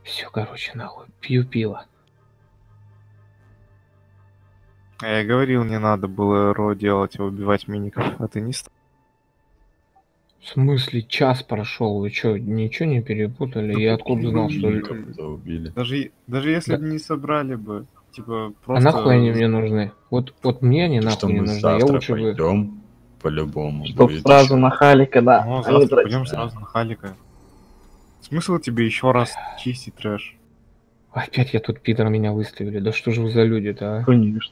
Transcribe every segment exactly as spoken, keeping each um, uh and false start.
Все, короче, нахуй. Пью пиво. А я говорил, не надо было ро делать и убивать миников, а ты не стал. В смысле, час прошел? Вы что, ничего не перепутали? Ну, Я откуда знал, что... Миников-то убили. Даже, даже если Да. бы не собрали бы, типа, А просто... нахуй они мне нужны? Вот, вот мне они То, что нахуй не мы нужны. Я завтра лучше бы... пойдем, по-любому Чтоб будет сразу еще. на Халика, да. Ну, а не завтра тратить. пойдем Да. сразу на Халика. Смысл тебе еще раз чистить трэш? Опять я тут, пидор, меня выставили. Да что же вы за люди-то, а? Конечно.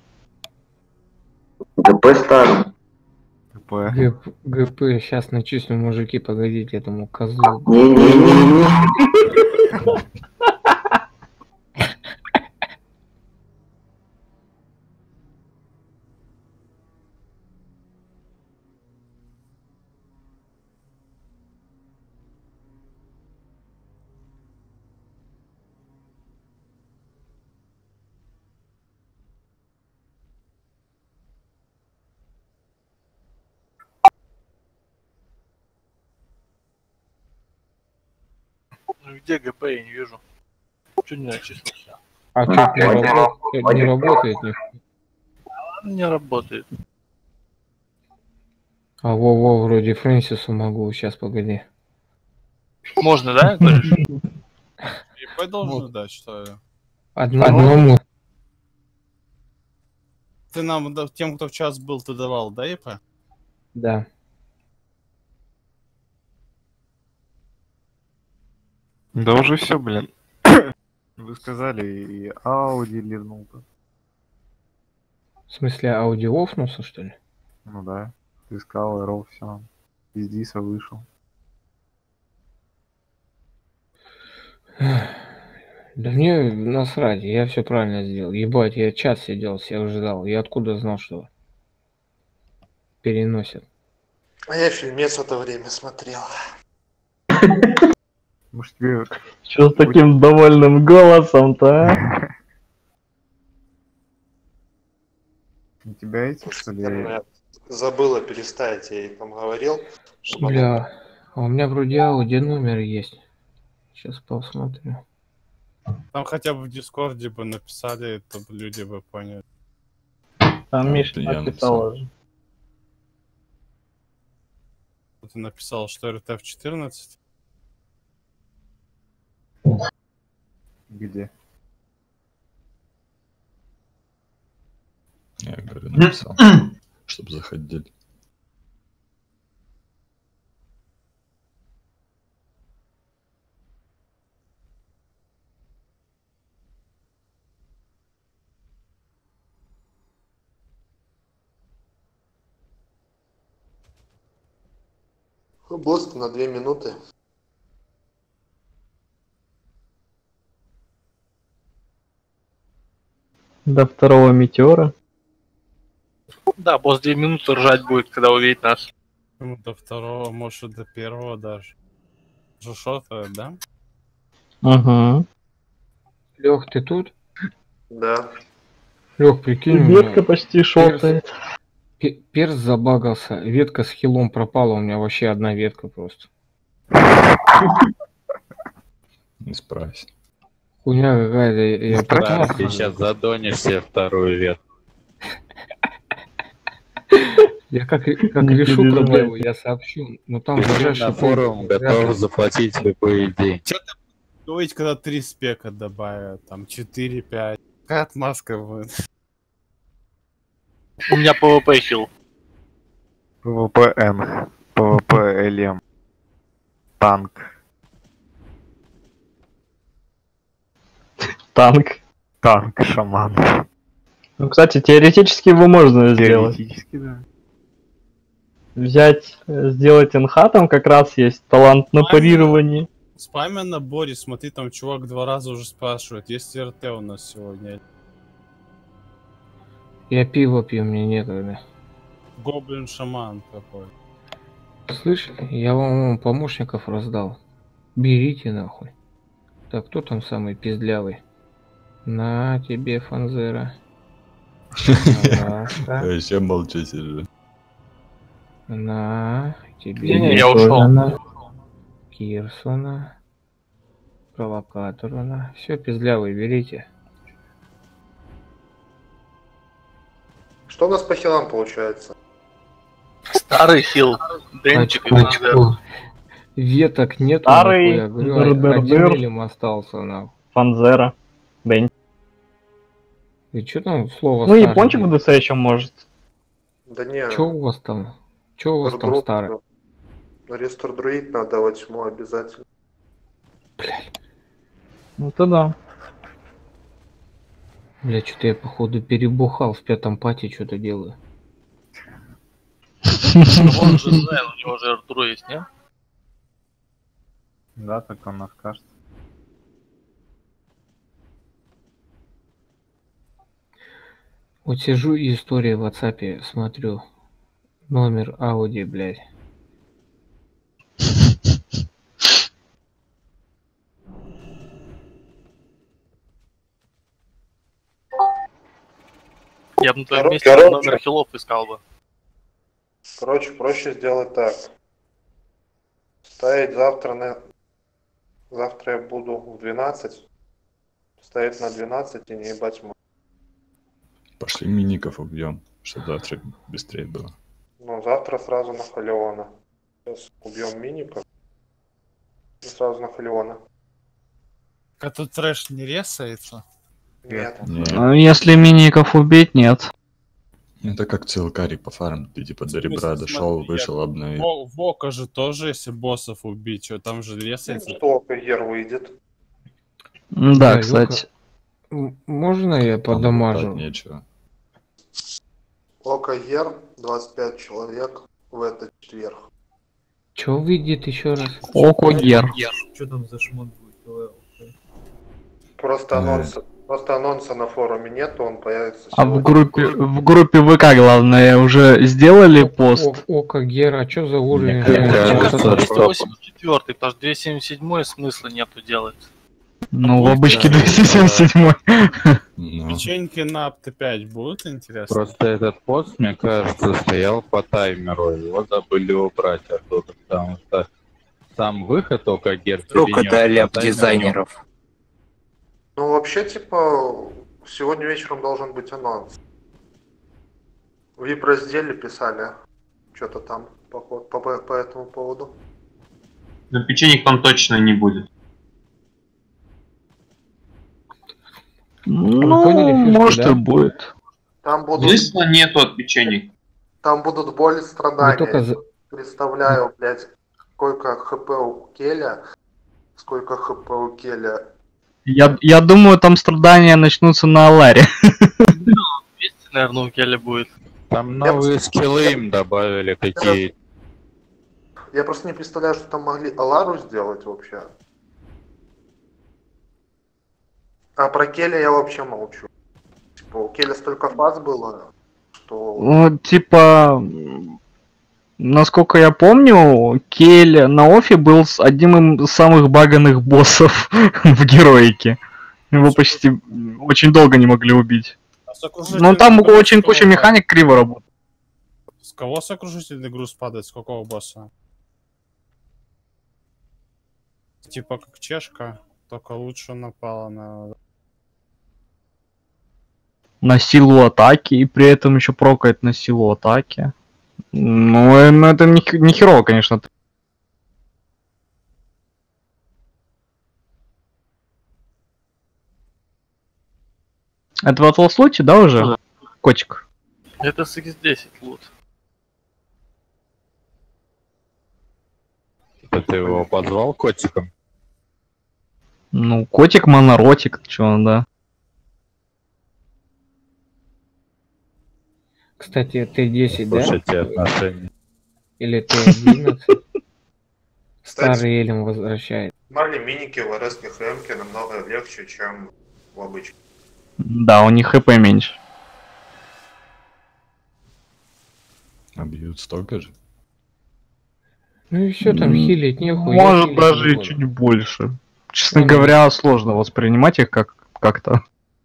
ГП старт. ТП. ГП, ГП, сейчас начислю, мужики, погодите, этому козлу. Не-не-не-не. Ну где ГП, я не вижу. Чё не начислился? А что, не, работает, не работает? Не... Не работает. А во-во, вроде Фрэнсису могу, сейчас, погоди. Можно, да, говоришь? ИП должен дать, что ли? Одно, одному. Ты нам, да, тем, кто в час был, ты давал, да, ИП? Да. Да уже все, блин. Вы сказали, и Ауди ливнул-то. В смысле, аудио офнулся, что ли? Ну да. Ты сказал, и Ров, все. Из Диса вышел. Да мне насрать, я все правильно сделал. Ебать, я час сидел, всех ждал. Я откуда знал, что переносят? А я фильмец в это время смотрел. Может тебе... Что с таким довольным голосом-то, а? У тебя эти, что ли? Наверное, забыла переставить, я ей там говорил. Что Бля, а у меня вроде ауди номер есть. Сейчас посмотрю. Там хотя бы в Дискорде бы написали, то люди бы поняли. Там Миша это я написал уже. Ты написал, что эр тэ эф четырнадцать? Где? Я говорю, написал, чтобы заходили. Босс на две минуты. До второго метеора. Да, босс две минуты ржать будет, когда увидит нас. Ну, до второго, может, и до первого даже. Жушота, да? Угу. Лех, ты тут? Да. Лех, прикинь, у Ветка меня почти шотает. пе- перс забагался, ветка с хилом пропала, у меня вообще одна ветка просто. Не справься. Хуйня какая-то, я Справься. пытался. Ты сейчас задонишь себе вторую ветку. Я как, как Не решу переживай. проблему, я сообщу. Но там Пиши ближайший на форум, готов заплатить любые деньги. Че ты говорить, когда три спека добавят, там четыре-пять. Какая отмазка будет? У меня пэ вэ пэ хил. ПВП-Н. ПВП-ЛМ. Танк. Танк. Танк, шаман. Ну, кстати, теоретически его можно сделать. Теоретически, да. Взять, э, сделать эн ха, там как раз есть талант на парирование. Спамя на Боре, смотри, там чувак два раза уже спрашивает, есть ли эр тэ у нас сегодня. Я пиво пью, мне некогда. Гоблин-шаман какой. Слышь, я вам вон помощников раздал. Берите нахуй. Так, кто там самый пиздлявый? На тебе, Фанзера. Ага. Я еще молча сижу. На тебе. Я ушел. Кирсона. Провокатор она. Все, пиздлявый, берите. Что у нас по хилам получается? Старый хил. Денчик и Очко. Вандер. Веток нету. Старый, нихуя. Говорю, дыр-дыр-дыр. один элем остался, нахуй. Фанзера. Бен. И что там слово Ну, старый? япончик в ДС еще может. Да не. Что у вас там? Что у вас там Ребрут, старый? да. Рестор друид надо восьму обязательно. Ну то да. Бля, что-то я походу перебухал в пятом пати, что-то делаю. Он же знает, у него же Артур есть, не? Да, так он нас кажется. Вот сижу и истории в WhatsApp смотрю. Номер Ауди, блядь. Я бы на твоем Коро- месте короче. номер хилов искал бы. Короче, проще сделать так. Ставить завтра на... Завтра я буду в двенадцать. Ставить на двенадцать и не ебать мы. Пошли миников убьем, чтобы завтра быстрее было. Ну, завтра сразу на Халеона. Сейчас убьем миников. И сразу на Халеона. А тут трэш не ресается? Нет. Не, Ну, если миников убить, нет. это как целкарик по фарм. Ты типа до ребра смысле, дошел, смотри, вышел, обновил. Во- В Ока же тоже, если боссов убить, что там же ресается. Что Гер выйдет? Да, Да, кстати. М- Можно я Там подамажу? лутать нечего. Ока Гер, двадцать пять человек в этот четверг. Чё выйдет еще раз? Окогер. Что там за шмот будет? Просто Э. анонса, просто анонса на форуме нет, он появится А в сегодня. группе, в группе ВК, главное, уже сделали пост? О, Ока Гера, а что за уровень? Мне Что кажется, это? что- двести восемьдесят четыре, потому что двести семьдесят семь смысла нету делать. Ну, в Будет, обычке да. двести семьдесят семь. Ну, Печеньки на Ап Т пять будут, интересно? Просто этот пост, мне кажется, стоял по таймеру. Его забыли убрать оттуда, потому что сам выход только гер Вдруг перенёс, это а ляп таймер дизайнеров. Ну, вообще, типа, сегодня вечером должен быть анонс. В ви ай пи-разделе писали что-то там по, по, по, по этому поводу. Но печенек там точно не будет. Ну, поняли фишку, может да? и будет. Там будут, Смысла нету от печенек. там будут боли, Вы страдания. только за- Представляю, блядь, сколько хп у Келя, сколько хп у Келя. Я, я думаю, там страдания начнутся на Аларе. двести, наверное, у Келли будет. Там новые скиллы им добавили какие. Я просто не представляю, что там могли Алару сделать вообще. А про Келя я вообще молчу. Типа, у Келя столько фаз было, что... Ну, типа, м, насколько я помню, Кель на Офе был с одним из самых баганных боссов в героике. Его почти м, очень долго не могли убить. А сокрушительный Ну, там груз очень с кого куча падает? механик криво работает. С кого сокрушительный груз падает? С какого босса? Типа как чешка, только лучше напала на... На силу атаки, и при этом еще прокает на силу атаки. Ну, э, ну, это не, хи- не херово, конечно. Это в Атлас-луте, да, уже? Котик. Это с икс десять лут. Это ты его позвал котиком? Ну, котик, моноротик, чё, да. Кстати, Т десять, да? Слушайте отношения. Или Т одиннадцать? Кстати, Старый Элем возвращает. нормальные миники в эр эс ХМ намного легче, чем в обычном. Да, у них хп меньше. а бьют столько же. Ну и все там М, хилить нехуй. я Может, хилить даже не и буду. чуть больше. Честно Ну, говоря, сложно воспринимать их как как-то.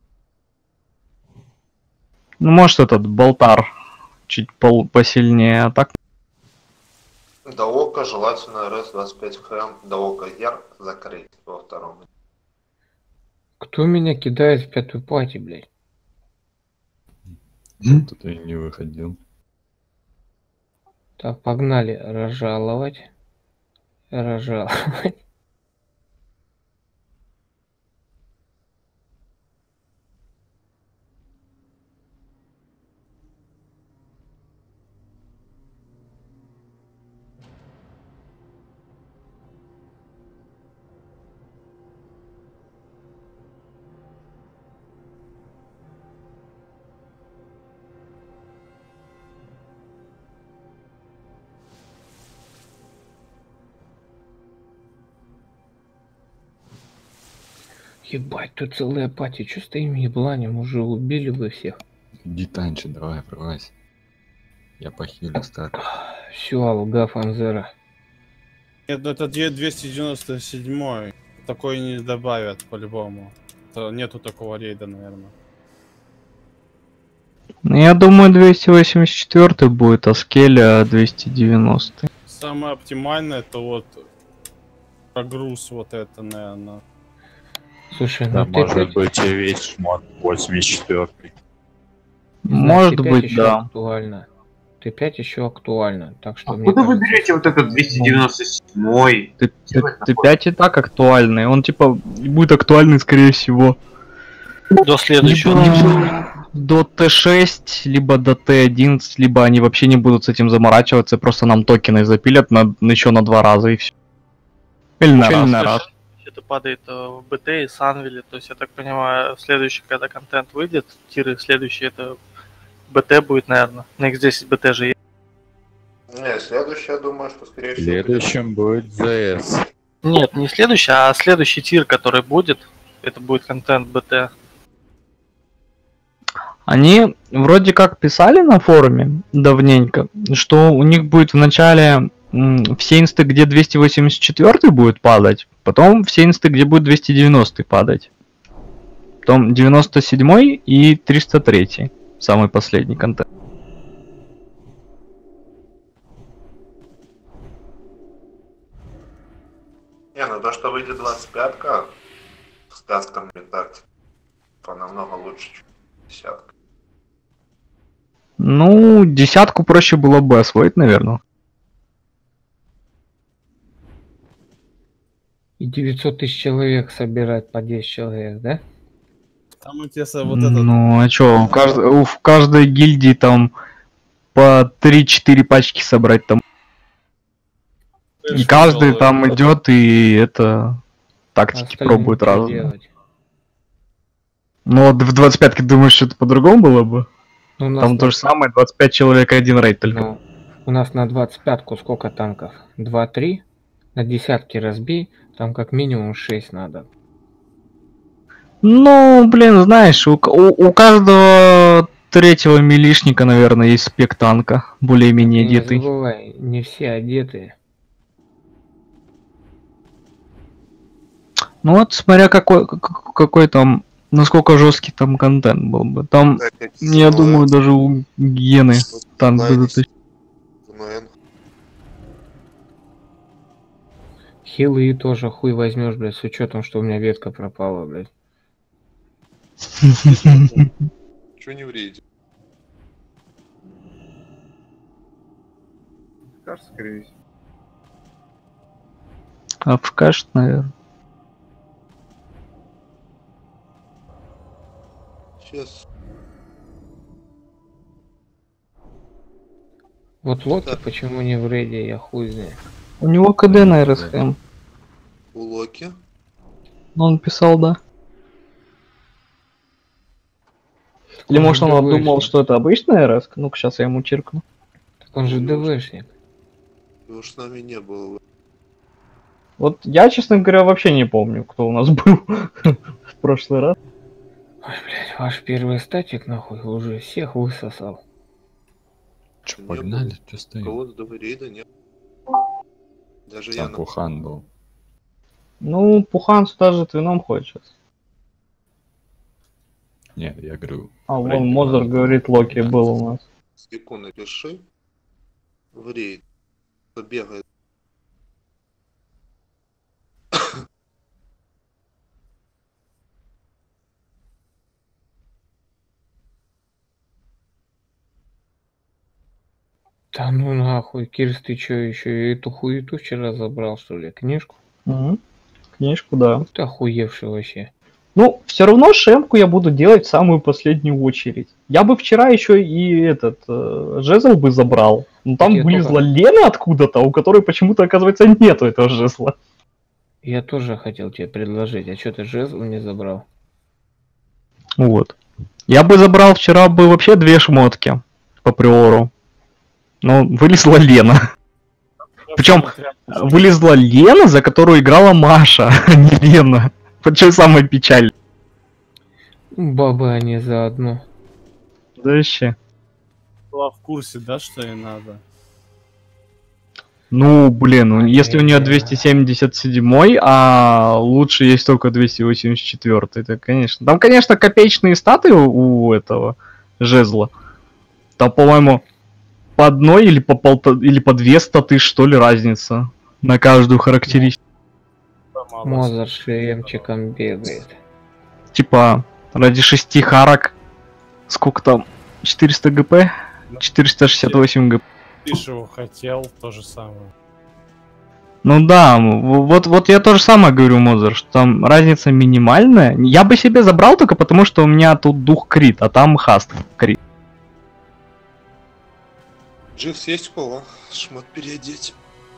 Ну, может, этот болтар чуть пол- посильнее, а так. До ока желательно эр эс двадцать пять ХМ, до ока Гер закрыть во втором. Кто меня кидает в пятую пати, блядь? Кто-то и не выходил. Так, погнали. Разжаловать. Разжаловать. Ебать, тут целая пати. Чё стоим ебланем? Уже убили вы всех. Иди танчи, давай, врывайся. Я похилю стак. Все, алга фанзера. Нет, ну это две- двести девяносто седьмой. Такой не добавят по-любому. То нету такого рейда, наверное. Ну, я думаю, двести восемьдесят четыре будет, а скеля двести девяносто. Самое оптимальное это вот прогруз вот это, наверное. Слушай, Да, ну ты может опять- быть и весь шмот восемьдесят четыре. Может Значит, быть, еще да. актуально. Ты пять еще актуально. Так что А мне куда вы кажется, берете вот этот двести девяносто седьмой? Ты, ты, ты пять и так актуальный. Он типа будет актуальный, скорее всего. До следующего. Либо до Т шесть, либо до Т одиннадцать, либо они вообще не будут с этим заморачиваться, просто нам токены запилят на, еще на два раза и все. Или на Чё, раз. не на слышишь? раз. Это падает э, в БТ и Санвиле. То есть, я так понимаю, следующий, когда контент выйдет, тиры, следующий это БТ будет, наверное. На икс десять БТ же есть. Не, следующее, я думаю, что скорее всего... будет- Следующим будет ЗС. Нет, не следующий, а следующий тир, который будет, это будет контент БТ. Они вроде как писали на форуме давненько, что у них будет в начале м, все инсты, где двести восемьдесят четыре будет падать, потом все инсты, где будет двести девяносто падать. Потом девяносто седьмой и триста три. Самый последний контент. Не, ну то, что выйдет двадцать пятка с кастками тактик, то намного лучше, чем десятка. Ну, десятку проще было бы освоить, наверное. и девятьсот тысяч человек собирать по десять человек, да? Там интересно вот этот... Ну, а чё, у кажд- у- в каждой гильдии там по три-четыре пачки собрать там. И каждый там идет и это тактики Остальным пробует что разные. делать? Ну вот в двадцать пятке думаешь, что это по-другому было бы? Ну, у нас Там на- то же самое, двадцать пять человек и один рейд только. ну, у нас на двадцать пятку сколько танков? два-три. На десятки разбей, там как минимум шесть надо. Ну, блин, знаешь, у, к- у, у каждого третьего милишника, наверное, есть спек танка, более-менее Не одетый. забывай, не все одетые. Ну вот, смотря какой, как- какой там, насколько жесткий там контент был бы. Там, я думаю, даже у Гены танк бы затащил. Хилы и тоже хуй возьмешь, блядь, с учетом, что у меня ветка пропала, блядь. Чё не в рейде? Кажется, скорее всего. А вкашет, наверное. Сейчас. Вот Локи почему не в рейде, я хуй знаю. У него КД на эр эс эм. У Локи. Он писал, да. Или Он может же он обдумал, ДВшник. что это обычная эр эс? Ну-ка, сейчас я ему чиркну. Так он же ДВшник. Его ж с нами не было. Вот я, честно говоря, вообще не помню, кто у нас был в прошлый раз. Ой, блядь, ваш первый статик, нахуй, уже всех высосал. Че, Не погнали? было. Че стоим? Кого-то до рейда нет. Даже я Там на... Пухан был. Ну, Пухан сюда же твином ходит сейчас. Не, я говорю. А, в рейде вон Мозер был. говорит, Локи был у нас. Скику напиши. В рейд. Кто бегает. Да ну нахуй, Кирс, ты чё, еще эту хуету вчера забрал, что ли, книжку? Угу. Книжку, да. Ты охуевший вообще. Ну, все равно шемку я буду делать в самую последнюю очередь. Я бы вчера еще и этот э, жезл бы забрал. Но там Я вылезла только- Лена откуда-то, у которой почему-то, оказывается, нету этого жезла. Я тоже хотел тебе предложить, а чё ты жезл не забрал? Вот. Я бы забрал вчера бы вообще две шмотки по приору. Но вылезла Лена. Причем вылезла Лена, за которую играла Маша, а не Лена. Вот что самое печальное. Бабы они заодно. Да вообще. Была в курсе, да, что ей надо? Ну, блин, ну, если у нее двести семьдесят семь, а лучше есть только двести восемьдесят четыре, это, конечно... Там, конечно, копеечные статы у, у этого жезла. Там, по-моему, по одной или по полта... или по две статы, что ли, разница на каждую характеристику. Мозер с шлемчиком бегает. Типа, ради шести харок, сколько там, четыреста ГП? четыреста шестьдесят восемь ГП. Ты же его хотел, то же самое. Ну да, в- вот, вот я то же самое говорю, Мозер, что там разница минимальная. Я бы себе забрал только потому, что у меня тут дух крит, а там хаст крит. Дживс есть у кого? Шмот переодеть.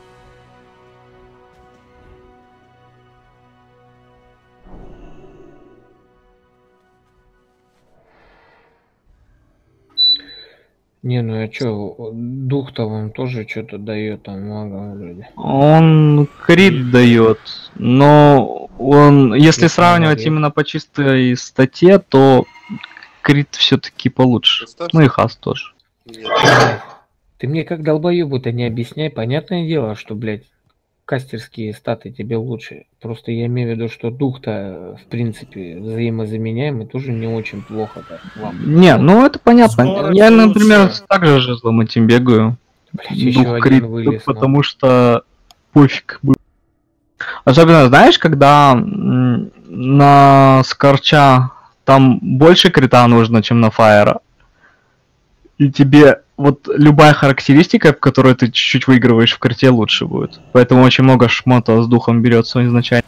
Не, ну а чё, дух-то вам тоже что-то дает там магам вроде. Он крит дает, но он, если Если сравнивать дает. именно по чистой статье, то крит все-таки получше. Ну и хаст тоже. Нет. Ты мне как долбоёбу-то не объясняй, понятное дело, что, блядь, кастерские статы тебе лучше. Просто я имею в виду, что дух-то, в принципе, взаимозаменяемый, тоже не очень плохо так вам. Не, ну это понятно. Скорость Я, например, лучше. так же жезлом этим бегаю. Блядь, еще Дух один крит, вылез. потому что пофиг. бы. Особенно, знаешь, когда м, на Скорча там больше крита нужно, чем на Фаера. И тебе вот любая характеристика, в которой ты чуть-чуть выигрываешь в карте, лучше будет. Поэтому очень много шмота с духом берется изначально.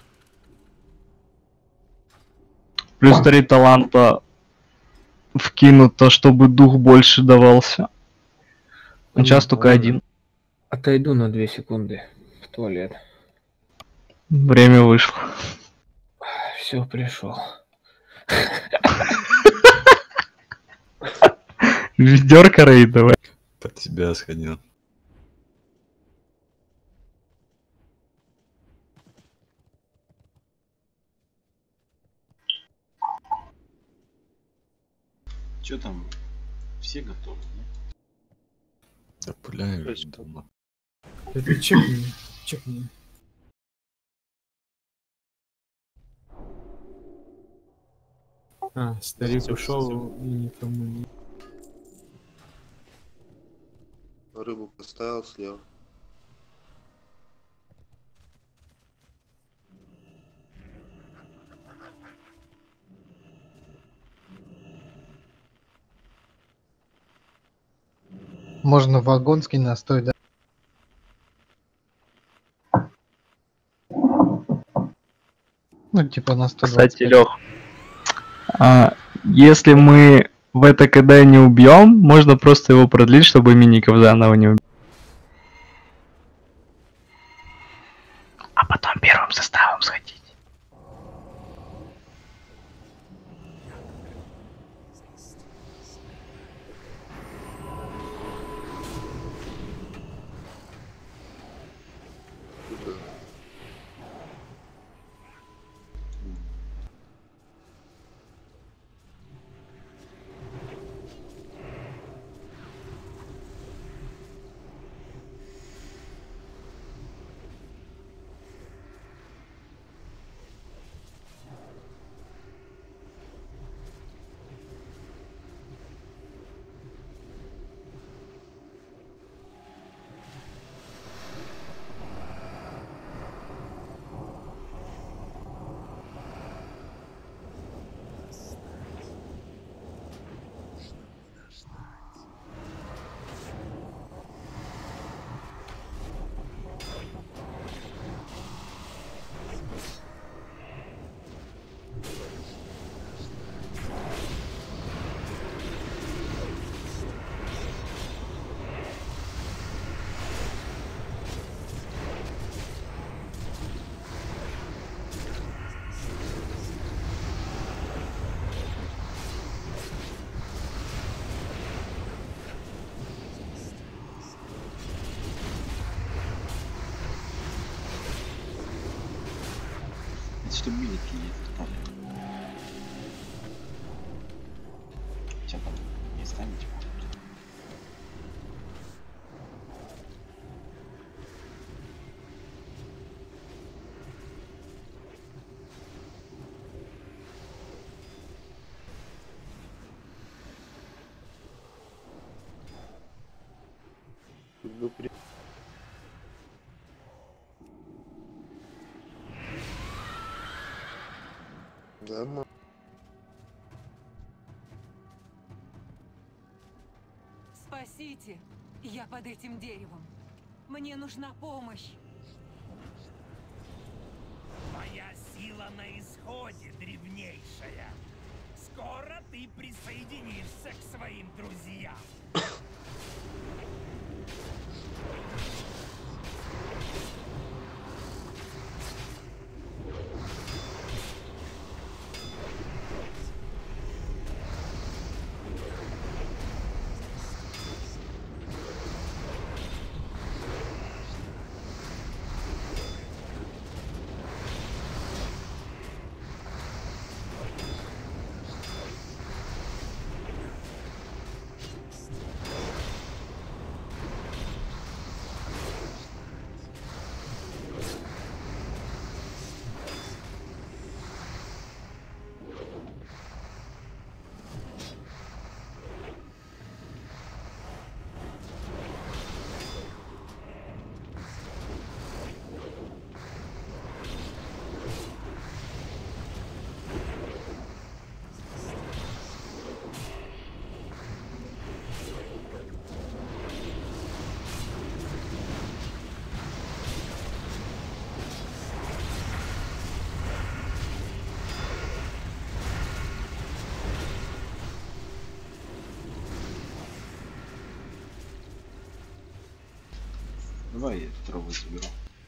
Плюс три таланта вкинуто, чтобы дух больше давался. А сейчас только один. Отойду на две секунды в туалет. Время вышло. Все, пришел. Ведерко рейд давай. Под тебя сходил. Че там? Все готовы, да? Да пуляю уже давно. Это чекни, чекни. А, старик ушел и никому не... Рыбу поставил слева. Можно вагонский настой, да? Ну, типа на сто двадцать Кстати, Лех, а, если мы в это КД не убьем, можно просто его продлить, чтобы миников заново не убить. А потом первым составом сходить. Что милики есть там. Что там, не станете? Да, мо- Спасите! Я под этим деревом. Мне нужна помощь. Моя сила на исходе, древнейшая. Скоро ты присоединишься к своим друзьям. Давай я траву заберу.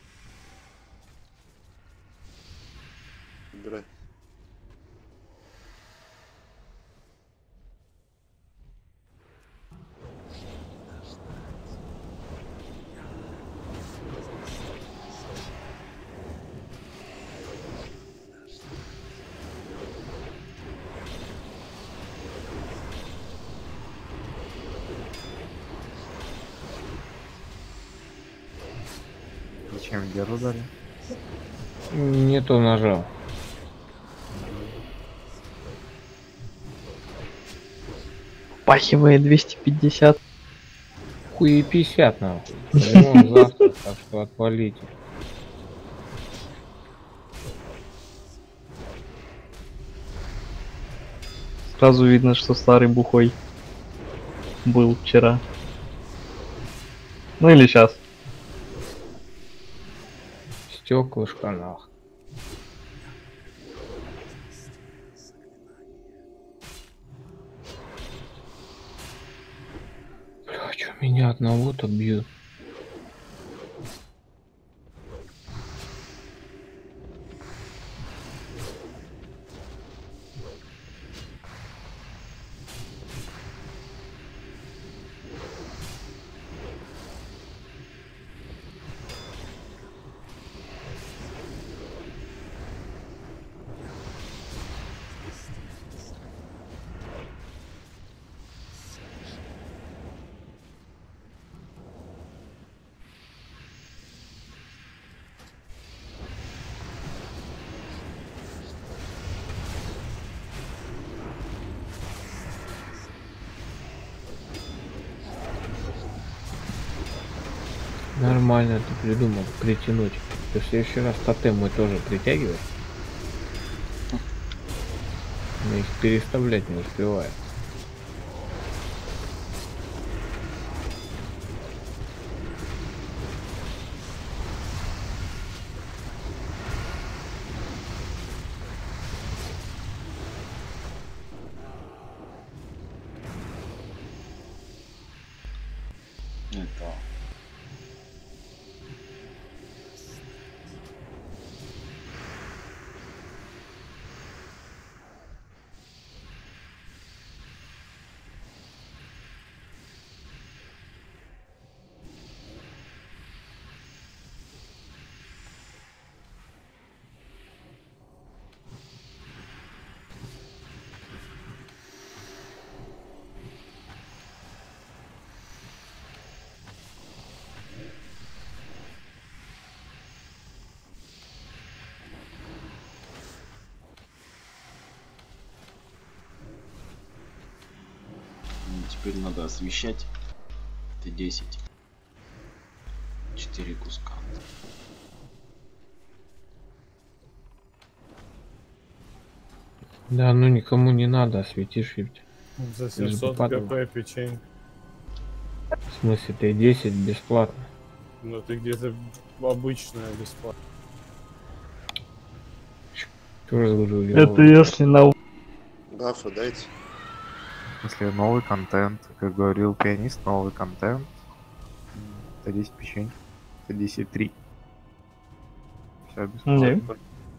Убирай. Зачем геру дали? Не то нажал. Пахивает двести пятьдесят. Хуй пятьдесят нахуй. Вон завтра, так что отвалите. Сразу видно, что старый бухой был вчера. Ну или сейчас. Стеклышко нах. Бля, чё меня одного-то бьют? Нормально ты придумал притянуть. Ты в следующий раз тотем мой тоже притягивай. Но их переставлять не успеваю. Это... Теперь надо освещать. Т десять. Четыре куска. Да, ну никому не надо, осветишь ведь. За Лишь бы семьсот падало. ГП печень. В смысле, Т десять бесплатно. Ну ты где-то обычная бесплатно. Что раз говорю, Это если на... Дафа дайте. Если новый контент, как говорил пианист, новый контент. Т десять печень. Т десять три. Все бесплатно. Да.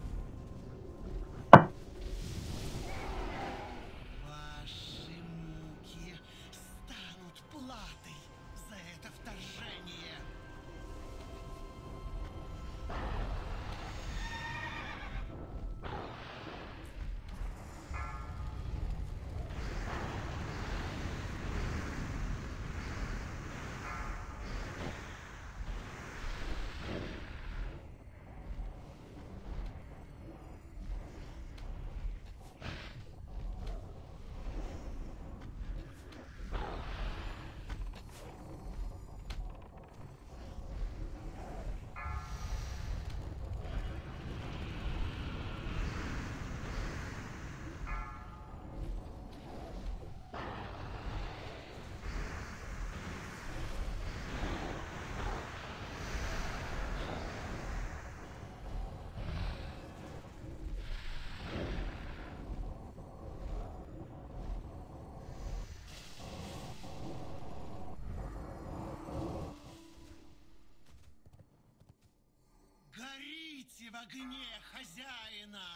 Горите в огне хозяина!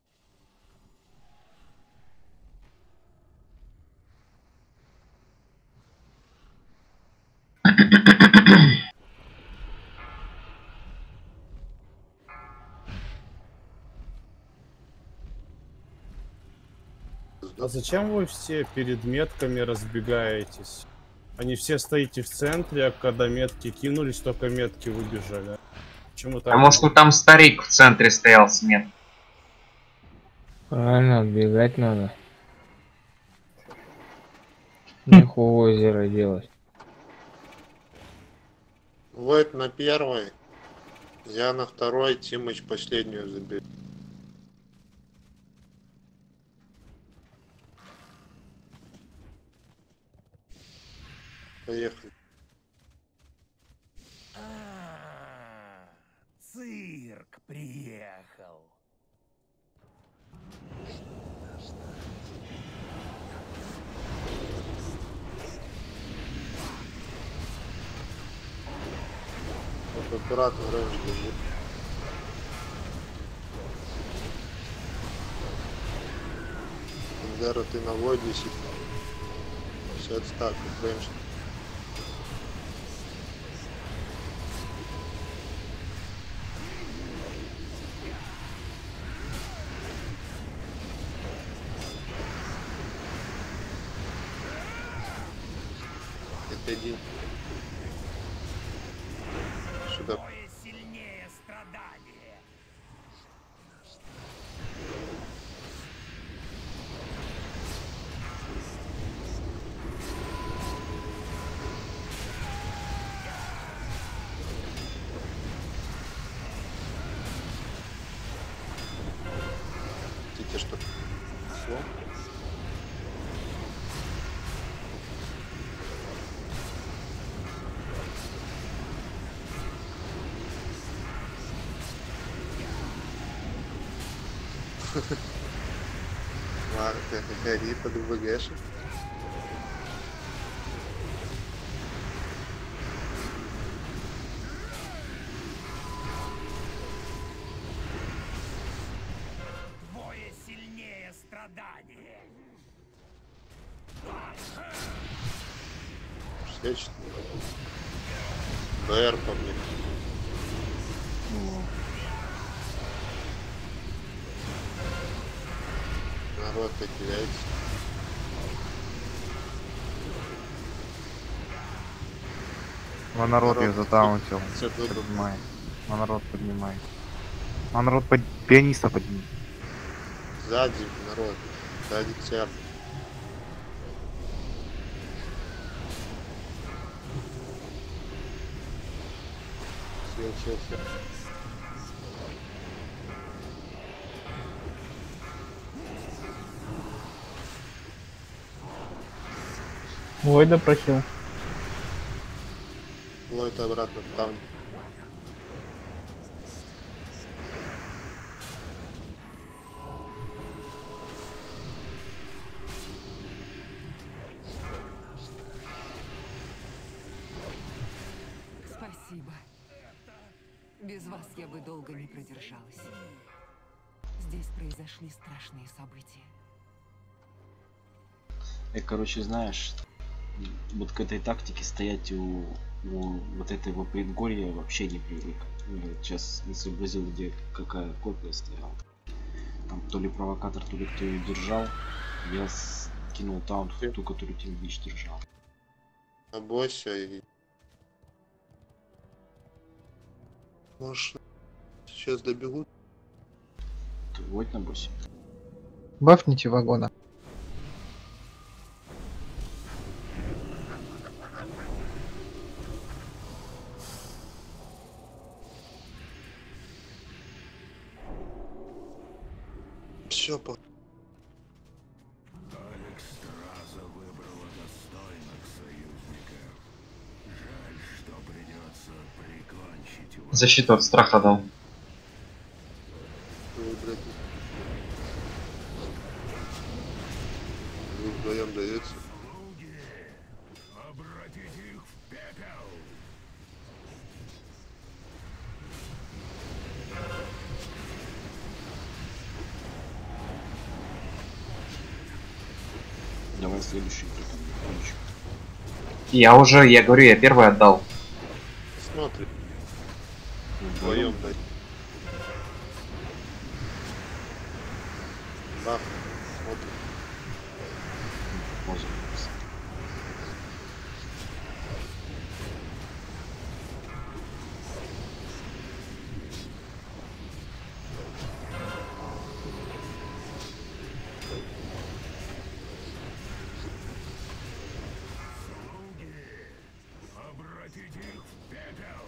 А зачем вы все перед метками разбегаетесь? Они все стоите в центре, а когда метки кинулись, только метки выбежали. Почему так? Потому что там старик в центре стоял с мет. Правильно, отбегать надо. Неху озеро делать. Войт на первой. Я на второй, Тимыч последнюю заберет. Поехали. А, цирк приехал. Вот аккуратно, раньше будет. Зара, ты на войде сидишь. пятьдесят стаков, раньше. Это один. Сюда. Сильнее страдания. Хотите, что? Все. Марка, гори под ВГшек. Двое сильнее страдания. шестьдесят четыре. БР по мне. Народ теряется. А народ Народ, я затаунтил. всё тут. Поднимай. А народ поднимай. А народ под... пианиста поднимай. Сзади народ. Сзади церковь. Съел, съел, съел. Войда прохил. Лойд обратно в таун. Спасибо. Без вас я бы долго не продержалась. Здесь произошли страшные события. Я, короче, знаешь, вот к этой тактике стоять у, у вот этого предгорья вообще не привык. Я сейчас не сообразил, где какая копия стояла. Там то ли провокатор, то ли кто ее держал. Я скинул таунт в ту, которую Тим Вич держал. На боссе и... Может, сейчас добегут? Ты вот на боссе. Бафните вагона. Все, по... Алекс Страза выбрала достойных союзников. Жаль, что придется прикончить его. Защиту от страха дал. Ой, блядь. Вы вдвоем даете. Обратите их в пепел. Давай следующий прикончик. Я уже, я говорю, я первый отдал. Смотри. Вдвоем дай. Да, смотри. Можно. Обратите их в пепел.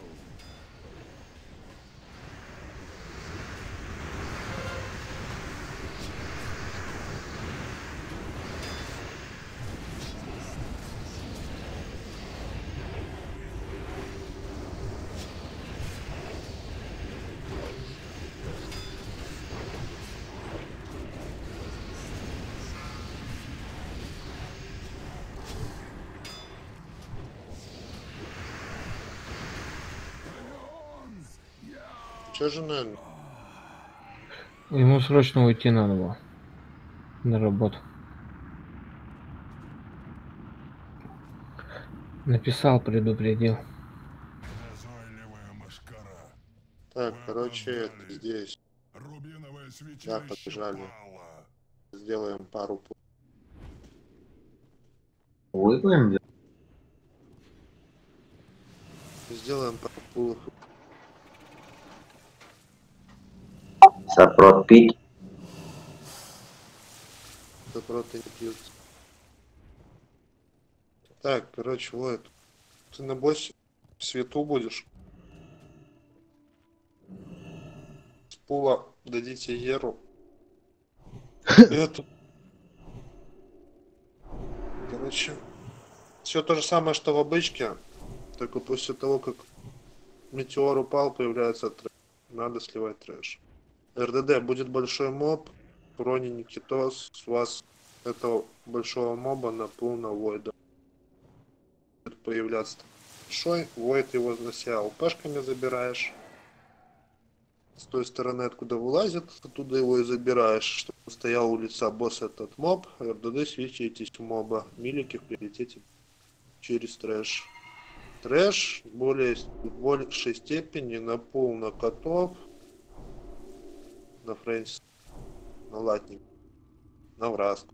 Че же, наверное? Ему срочно уйти надо было. На работу. Написал, предупредил. Так, короче, это здесь. Да, побежали. Сделаем пару пул. Выиграем? Сделаем пару пулов. Сапрот пить. Сапрот не пьют. Так, короче, вот. Ты на боссе в свету будешь. С пула дадите Еру. Эту. Короче, все то же самое, что в обычке. Только после того, как метеор упал, появляется трэш. Надо сливать трэш. РДД будет большой моб. Рони Никитос. С вас этого большого моба на пул на Войда. Будет появляться большой. Войд его на себя ЛПшками забираешь. С той стороны, откуда вылазит, оттуда его и забираешь. Чтобы стоял у лица босса этот моб. РДД свечитесь в моба. Милики прилетите через трэш. Трэш более, в большей степени на пул на котов. На Фрэнсис, на Латник, на Враску.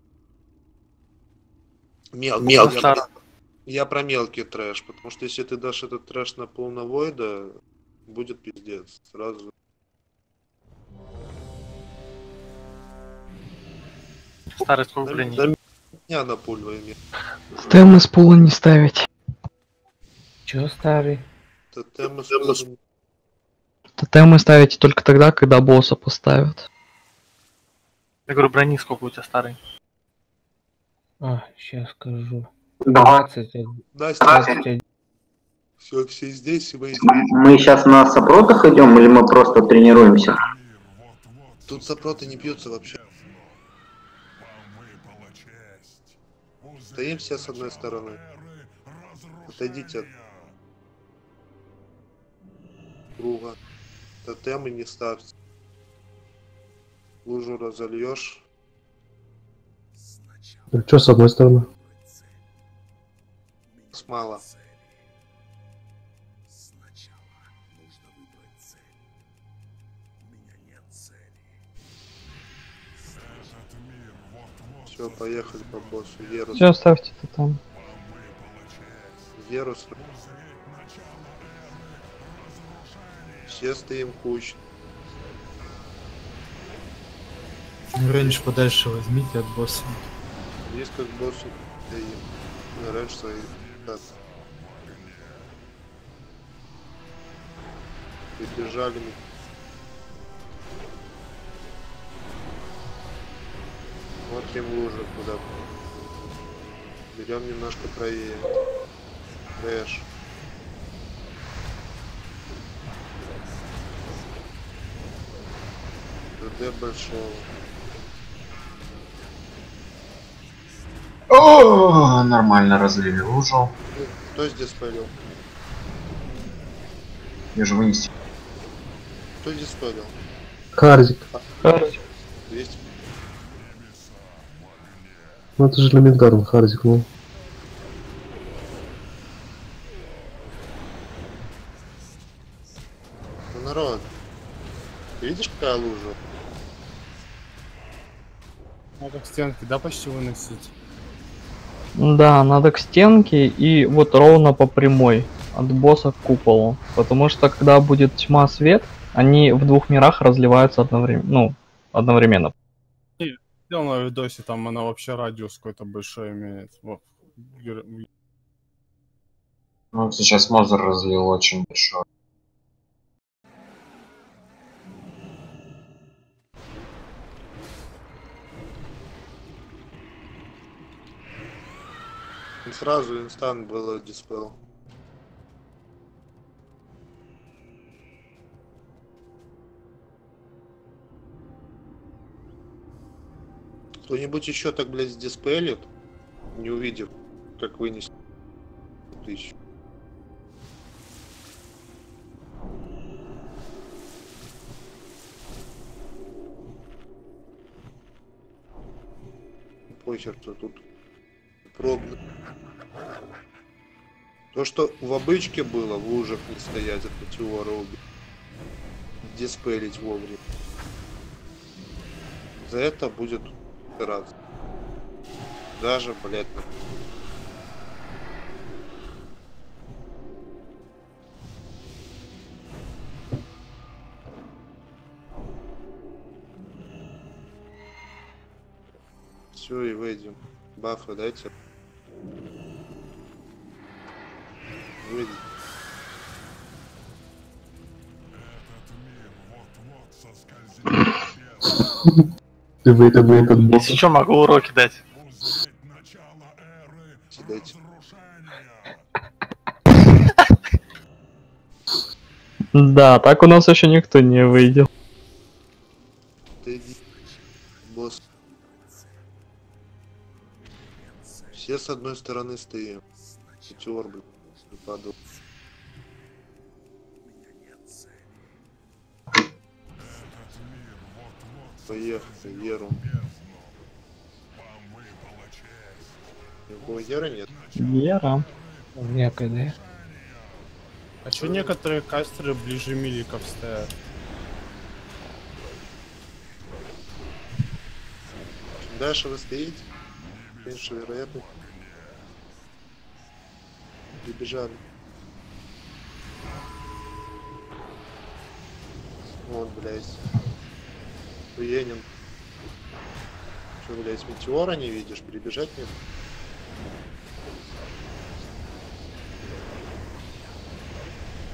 Мел... Мелкий. Я, я про мелкий трэш, потому что если ты дашь этот трэш на пол на Войда, будет пиздец. Сразу. Старый сколько времени? До меня на пуль войне. Стэм из пула не ставить. Чё старый? Это Тотемы сразу. Тотемы ставите только тогда, когда босса поставят. Я говорю, брони сколько у тебя старый? А, сейчас скажу. двадцать. двадцать один. Все, все здесь и выйдем. Мы сейчас на сопротах идем или мы просто тренируемся? Тут сопроты не бьются вообще. Стоим все с одной стороны. Отойдите от круга. Тотемы не ставьте. Лужу разольешь. Что с одной стороны? Мало. Все, поехали по боссу. Верус. Все, ставьте тотем. Верус. Все стоим кучно. Рейндж подальше возьмите от босса. Есть как боссу стоим. Рейндж свои. Прибежали. Смотрим лужу куда. Берем немножко правее. Рэш. ДД большого. О, нормально разлили лужу. Кто здесь спалил? Я же вынести. Кто здесь спалил? Харзик. Харзик. двести. Ну это же элементарно, Харзик, ну. Ну, народ. Ты видишь, какая лужа? Надо к стенке, да, почти выносить? Да, надо к стенке и вот ровно по прямой. От босса к куполу. Потому что когда будет тьма, свет, они в двух мирах разливаются одновременно. Ну, одновременно. И видел на видосе, там она вообще радиус какой-то большой имеет. Вот. Ну, сейчас Мозер разлил очень большой. И сразу инстант было диспел. Кто-нибудь еще так, блядь, диспелит, не увидев, как вынести тысячу. Похер, что тут пробно. То, что в обычке было, в лужах не стоять, от метеора убить. Диспелить вовремя. За это будет раз. Даже, блядь. Все, и выйдем. Бафы дайте. Выйдем. Ты в этом этот босс. Если что, могу уроки дать. Дайте. Да, так у нас еще никто не выйдет. Ты иди, босс. Все с одной стороны стоим. Метеор, блин, не падал. Поехали, Еру. Никакого Ера нет? Ера. У меня КД. А чё некоторые кастеры ближе миликов стоят? Чем дальше вы стоите, меньше вероятность. Прибежали. Вот, блядь. Хуенин. Что, блядь, метеора не видишь? Перебежать нет?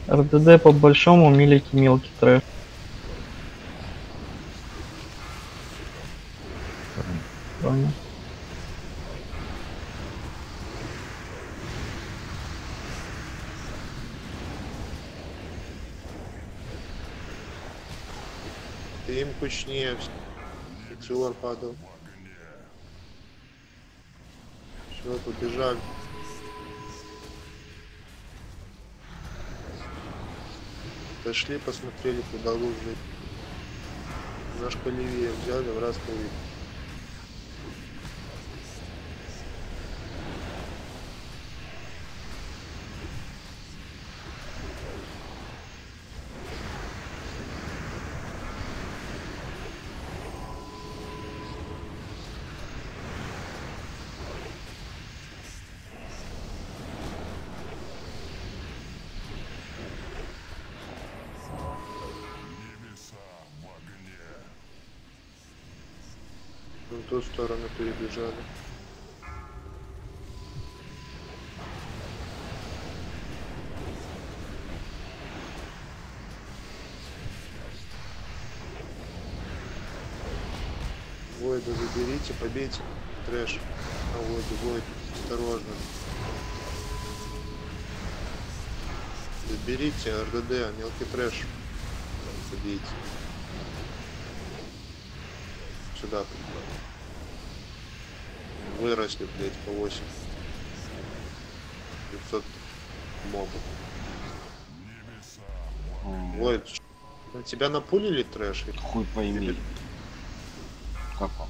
РДД по большому, милики мелкий трэш. Понял. Ты им кучнее. Метеор падал. Все, побежали. Дошли, посмотрели, куда лужи. Наш левее взяли, в раз повели. В ту сторону перебежали. Войда заберите, побейте. Трэш. А вот, Войд, осторожно. Заберите РДД, мелкий трэш. Побейте. Сюда. Выросли, блять, по восемь. пятьсот мобов. Ой, на тебя напулили трэш? Хуй пойми. Или... Как он?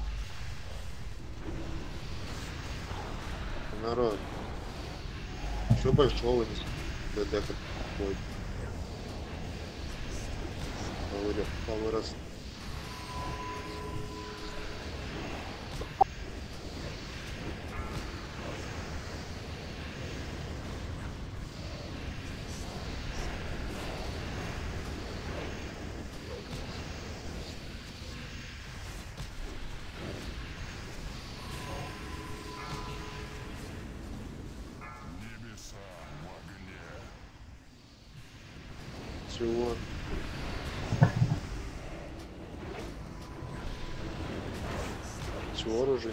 Народ. Что большого не ДД как ходит. Повырос. Повырос. Чего? Чего оружие?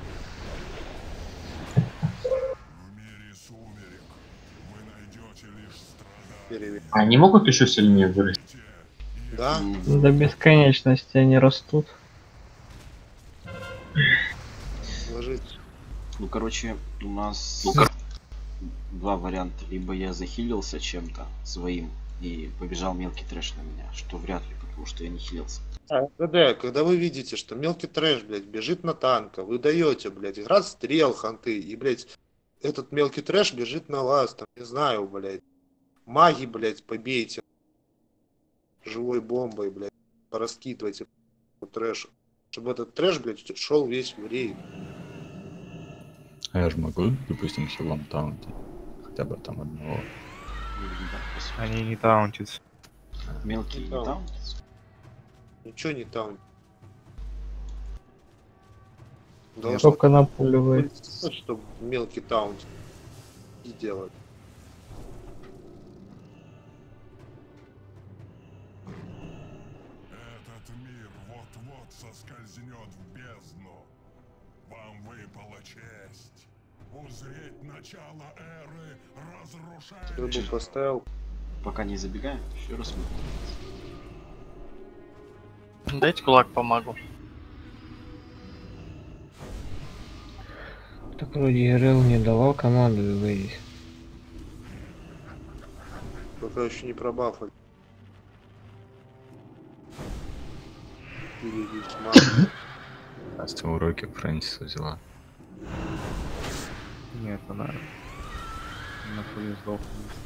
В мире сумерек вы найдете лишь страдания. Перевер. А они могут еще сильнее вырасти? Да? До бесконечности они растут. Ложится. Ну, короче, у нас два варианта. Либо я захилился чем-то своим и побежал мелкий трэш на меня, что вряд ли, потому что я не хилился. А, да, когда вы видите, что мелкий трэш, блядь, бежит на танка, вы даете, блядь, игра стрел, ханты, и, блядь, этот мелкий трэш бежит на вас, там, не знаю, блядь, маги, блядь, побейте живой бомбой, блядь, пораскидывайте по трэшу, чтобы этот трэш, блядь, шел весь в рейд. А я же могу, допустим, хилом таунти. Хотя бы там одного. Они не таунтятся. Мелкий не таунтятся? Ничего не таунт. Только напуливает. Чтобы мелкий таунт и делать. Этот мир вот-вот соскользнет в бездну. Вам выпала честь узреть начало эры разрушения. Рыбу поставил. Пока не забегаем, еще раз мы. Дайте кулак помогу. Так вроде РЛ не давал команду выйти. Пока еще не пробафали. Настя уроки Фрэнсиса взяла. Нет, она на хуй сдохла.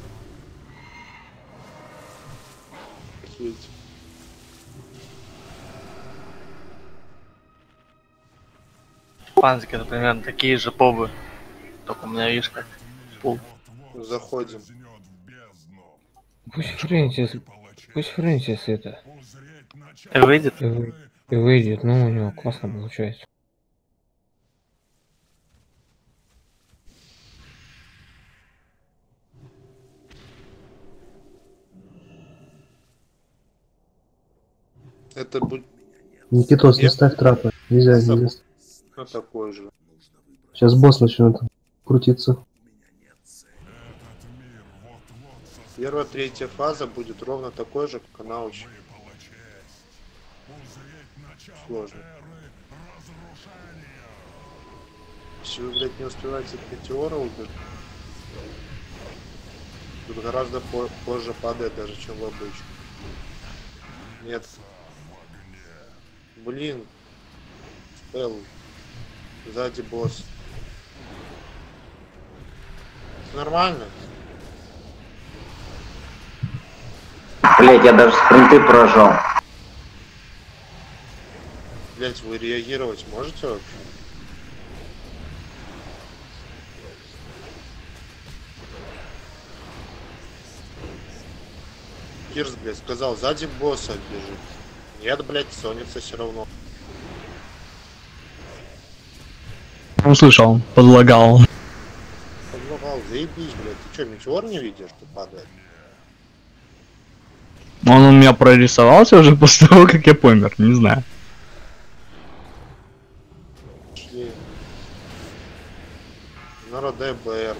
Панзики, это примерно такие же побы. Только у меня, видишь, как пул. Заходим. Пусть Фрэнсис, пусть Фрэнсис это... Выйдет? И вы- и выйдет, ну у него классно получается. Это будет... Никитос, не Нет? ставь трапы. Нельзя, Забыл. нельзя. Ну, такой же. Сейчас босс начнет крутиться. Первая, третья фаза будет ровно такой же, как она очень сложно. Если вы, блядь, не успеваете метеора убить, тут гораздо по позже падает даже, чем в обычном. Нет. Блин. Спел. Сзади босс. Нормально. Блять, я даже спринты прожал. Блять, вы реагировать можете вообще? Кирс, блядь, сказал, сзади босса бежит. Нет, блядь, сонится все равно. Услышал, подлагал. Подлагал, заебись, блядь. Ты что, метеор не видишь, что падает? Он у меня прорисовался уже после того, как я помер, не знаю. Шли. Народ ДБР.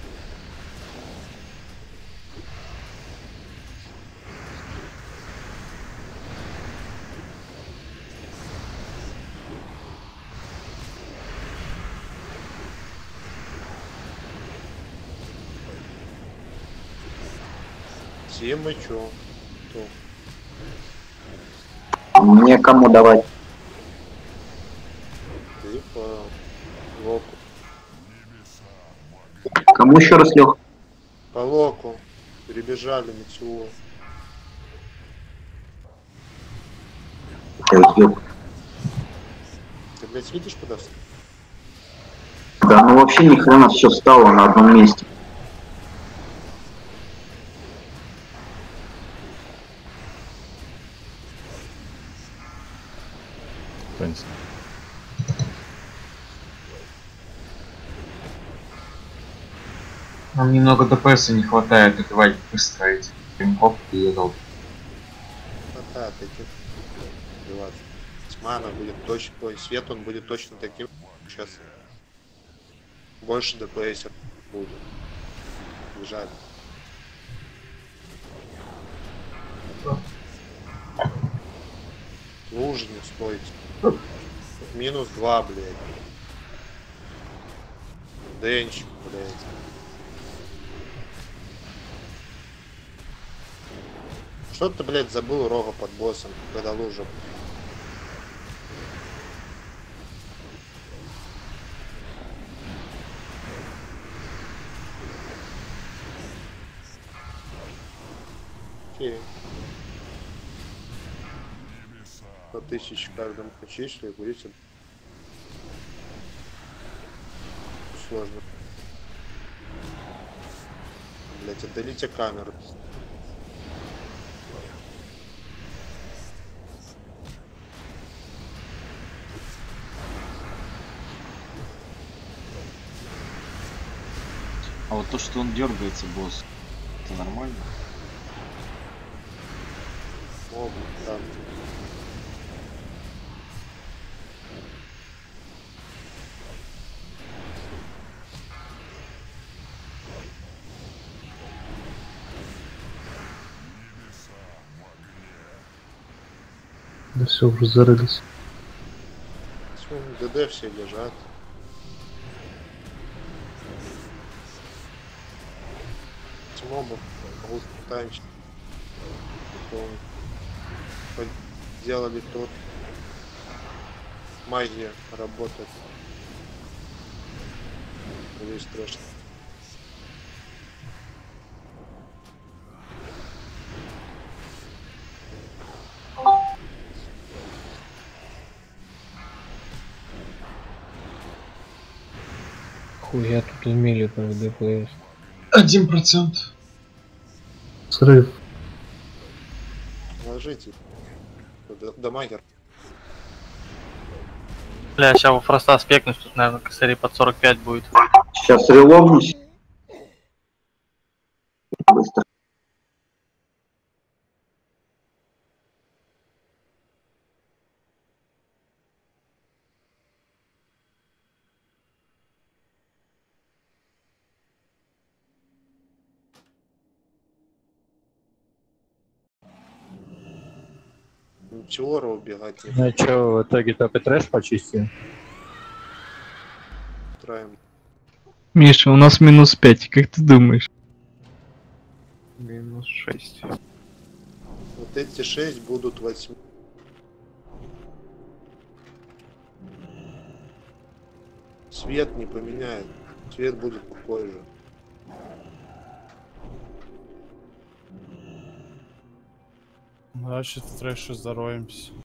Все мы чё? Кто? Мне кому давать? Ты по локу. Кому еще раз, Лех? По локу. Перебежали метеор. Ты, блядь, видишь, куда встал? Да, ну вообще ни хрена все встало на одном месте. Понятно. Нам немного ДПС не хватает, и давайте выстроить. Пинков и едал. Хватает этих. двадцать. Тьма, она будет точно. Ой, свет он будет точно таким. Сейчас. Больше ДПС будет. Бежать. Лужи не стоит. Минус два, блядь. Денчик, блядь. Что ты, блядь, забыл рога под боссом, когда лужа? Окей. По тысяче каждому почисли, будете. Сложно. Блять, отдалите камеру. А вот то, что он дергается, босс, это нормально? О, да. Да все, уже зарылись. ДД все лежат. Мобов могут танчить. Делали то. Магия работает. Весь страшно. Хуя тут умели про ДПС. Один процент. Срыв. Ложите. Дамагер. Бля, сейчас у Фроста спекнусь, тут, наверное, косарей под сорок пять будет. Сейчас релогнусь. Быстро. Метеора убегать не Ну что, в итоге топ и трэш почистил? траем. Миша, у нас минус пять, как ты думаешь? Минус шесть. Вот эти шесть будут восемь. Цвет не поменяет. Цвет будет такой же. Значит, в трэше здороваемся.